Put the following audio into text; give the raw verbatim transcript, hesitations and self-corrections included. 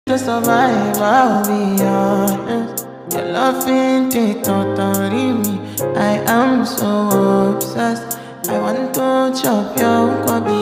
To survive, I'll be honest. Your love ain't it totally me. I am so obsessed. I want to chop your kwabi.